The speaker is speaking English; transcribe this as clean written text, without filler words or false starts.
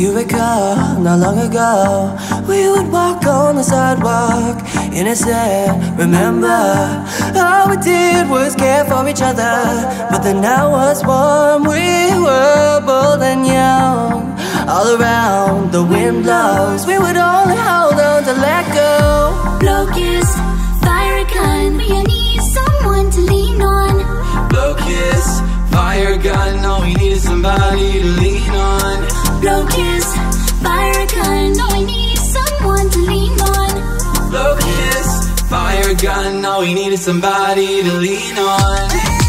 you recall, not long ago, we would walk on the sidewalk, innocent, remember? All we did was care for each other, but the night was warm, we were bold and young. All around, the wind blows, we would only hold on to let go. Blow kiss, fire a gun, we need someone to lean on. Blow kiss, fire a gun, all we need is somebody to lean on. Blow kiss, fire a gun, all we need is someone to lean on. Blow kiss, fire a gun, all we need is somebody to lean on.